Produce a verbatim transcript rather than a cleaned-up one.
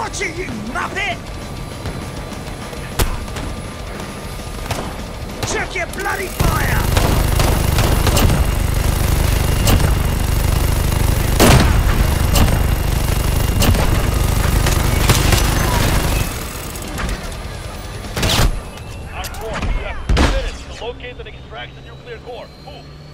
Watch it, you muppet! Check your bloody fire! Our core, you have two minutes to locate and extract the nuclear core. Move!